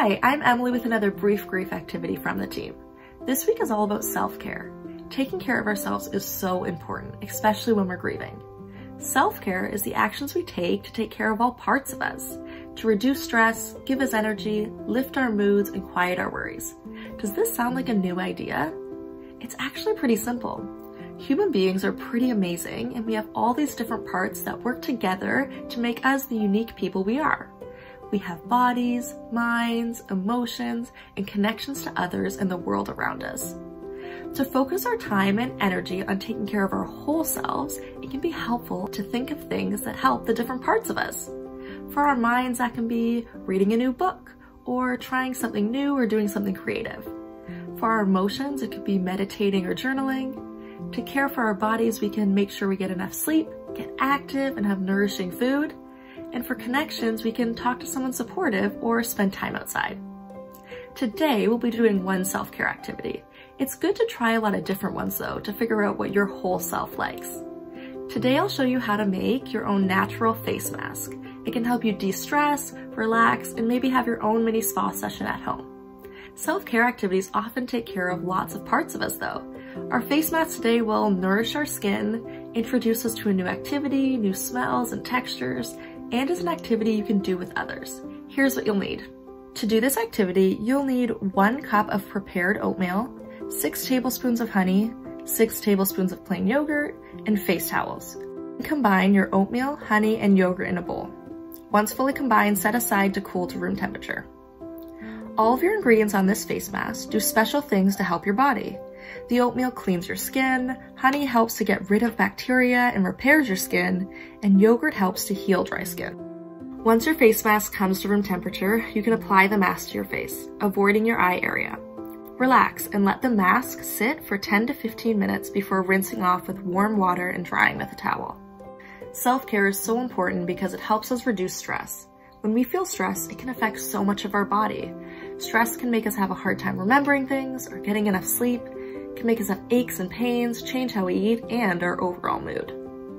Hi, I'm Emily with another brief grief activity from the team. This week is all about self-care. Taking care of ourselves is so important, especially when we're grieving. Self-care is the actions we take to take care of all parts of us, to reduce stress, give us energy, lift our moods, and quiet our worries. Does this sound like a new idea? It's actually pretty simple. Human beings are pretty amazing, and we have all these different parts that work together to make us the unique people we are. We have bodies, minds, emotions, and connections to others and the world around us. To focus our time and energy on taking care of our whole selves, it can be helpful to think of things that help the different parts of us. For our minds, that can be reading a new book, or trying something new or doing something creative. For our emotions, it could be meditating or journaling. To care for our bodies, we can make sure we get enough sleep, get active, and have nourishing food. And for connections, we can talk to someone supportive or spend time outside. Today, we'll be doing one self-care activity. It's good to try a lot of different ones though, to figure out what your whole self likes. Today, I'll show you how to make your own natural face mask. It can help you de-stress, relax, and maybe have your own mini spa session at home. Self-care activities often take care of lots of parts of us though. Our face mask today will nourish our skin, introduce us to a new activity, new smells and textures, and is an activity you can do with others. Here's what you'll need. To do this activity, you'll need 1 cup of prepared oatmeal, 6 tablespoons of honey, 6 tablespoons of plain yogurt, and face towels. Combine your oatmeal, honey, and yogurt in a bowl. Once fully combined, set aside to cool to room temperature. All of your ingredients on this face mask do special things to help your body. The oatmeal cleans your skin, honey helps to get rid of bacteria and repairs your skin, and yogurt helps to heal dry skin. Once your face mask comes to room temperature, you can apply the mask to your face, avoiding your eye area. Relax and let the mask sit for 10 to 15 minutes before rinsing off with warm water and drying with a towel. Self-care is so important because it helps us reduce stress. When we feel stressed, it can affect so much of our body. Stress can make us have a hard time remembering things or getting enough sleep, can make us have aches and pains, change how we eat, and our overall mood.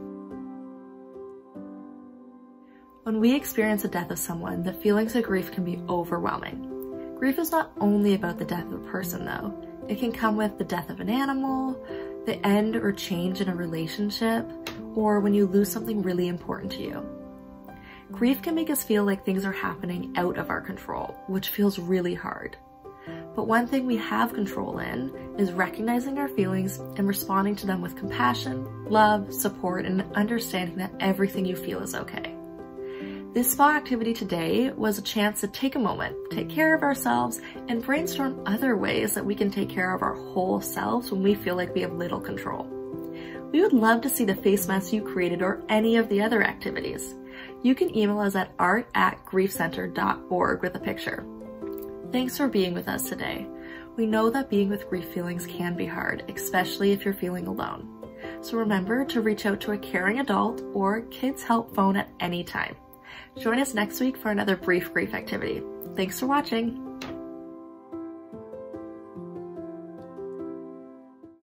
When we experience the death of someone, the feelings of grief can be overwhelming. Grief is not only about the death of a person though. It can come with the death of an animal, the end or change in a relationship, or when you lose something really important to you. Grief can make us feel like things are happening out of our control, which feels really hard. But one thing we have control in is recognizing our feelings and responding to them with compassion, love, support, and understanding that everything you feel is okay. This spa activity today was a chance to take a moment, take care of ourselves, and brainstorm other ways that we can take care of our whole selves when we feel like we have little control. We would love to see the face mask you created or any of the other activities. You can email us at art@griefcenter.org with a picture. Thanks for being with us today. We know that being with grief feelings can be hard, especially if you're feeling alone. So remember to reach out to a caring adult or Kids Help phone at any time. Join us next week for another brief grief activity. Thanks for watching.